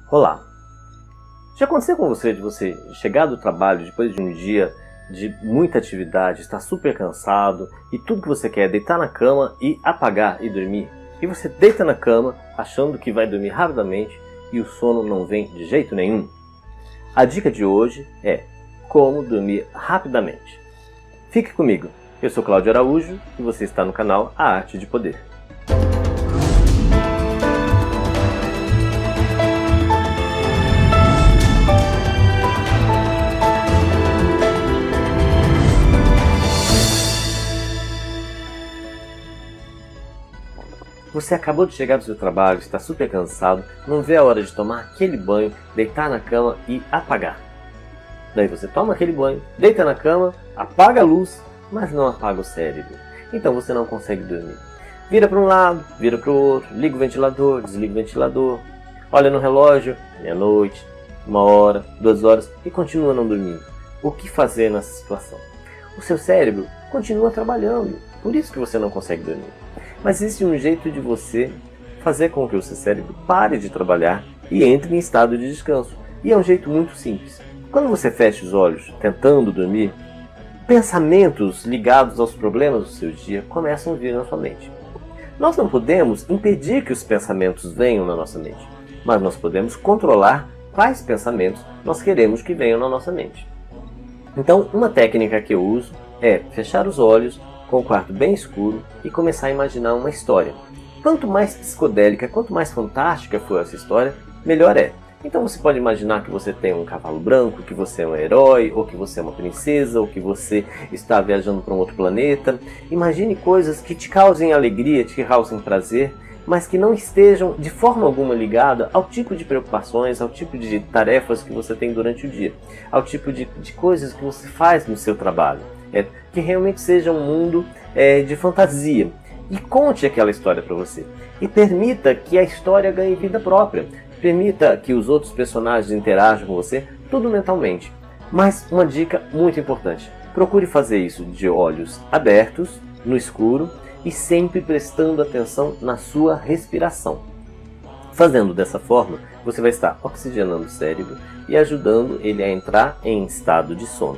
Olá! Já aconteceu com você de você chegar do trabalho depois de um dia de muita atividade, estar super cansado e tudo que você quer é deitar na cama e apagar e dormir? E você deita na cama achando que vai dormir rapidamente e o sono não vem de jeito nenhum? A dica de hoje é como dormir rapidamente. Fique comigo, eu sou Cláudio Araújo e você está no canal A Arte de Poder. Você acabou de chegar do seu trabalho, está super cansado, não vê a hora de tomar aquele banho, deitar na cama e apagar. Daí você toma aquele banho, deita na cama, apaga a luz, mas não apaga o cérebro. Então você não consegue dormir. Vira para um lado, vira para o outro, liga o ventilador, desliga o ventilador, olha no relógio, meia-noite, 1 hora, 2 horas e continua não dormindo. O que fazer nessa situação? O seu cérebro continua trabalhando, por isso que você não consegue dormir. Mas existe um jeito de você fazer com que o seu cérebro pare de trabalhar e entre em estado de descanso. E é um jeito muito simples. Quando você fecha os olhos tentando dormir, pensamentos ligados aos problemas do seu dia começam a vir na sua mente. Nós não podemos impedir que os pensamentos venham na nossa mente, mas nós podemos controlar quais pensamentos nós queremos que venham na nossa mente. Então, uma técnica que eu uso é fechar os olhos com o quarto bem escuro e começar a imaginar uma história. Quanto mais psicodélica, quanto mais fantástica for essa história, melhor é. Então você pode imaginar que você tem um cavalo branco, que você é um herói, ou que você é uma princesa, ou que você está viajando para um outro planeta. Imagine coisas que te causem alegria, te causem prazer, mas que não estejam de forma alguma ligadas ao tipo de preocupações, ao tipo de tarefas que você tem durante o dia, ao tipo de coisas que você faz no seu trabalho. Que realmente seja um mundo de fantasia. E conte aquela história para você. E permita que a história ganhe vida própria. Permita que os outros personagens interajam com você, tudo mentalmente. Mas uma dica muito importante. Procure fazer isso de olhos abertos, no escuro, e sempre prestando atenção na sua respiração. Fazendo dessa forma, você vai estar oxigenando o cérebro e ajudando ele a entrar em estado de sono.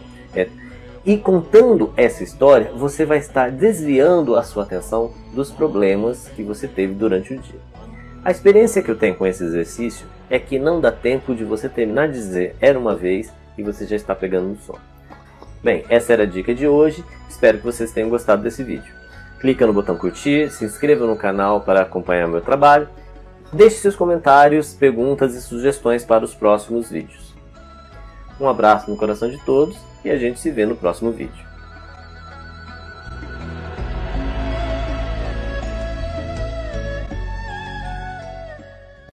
E contando essa história, você vai estar desviando a sua atenção dos problemas que você teve durante o dia. A experiência que eu tenho com esse exercício é que não dá tempo de você terminar de dizer era uma vez e você já está pegando no sono. Bem, essa era a dica de hoje, espero que vocês tenham gostado desse vídeo. Clica no botão curtir, se inscreva no canal para acompanhar meu trabalho, deixe seus comentários, perguntas e sugestões para os próximos vídeos. Um abraço no coração de todos e a gente se vê no próximo vídeo.